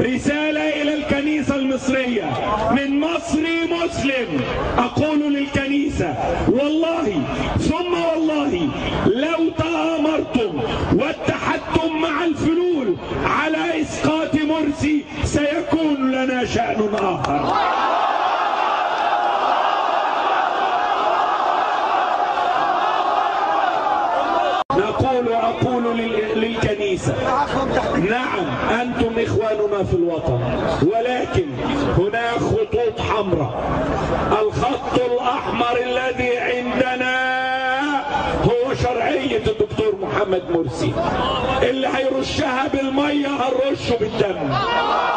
رسالة إلى الكنيسة المصرية من مصري مسلم، أقول للكنيسة والله ثم والله لو تآمرتم واتحدتم مع الفلول على إسقاط مرسي سيكون لنا شأن آخر. أقول للكنيسة نعم أنتم إخواننا في الوطن، ولكن هناك خطوط حمراء. الخط الأحمر الذي عندنا هو شرعية الدكتور محمد مرسي، اللي هيرشها بالمية هنرشه بالدم.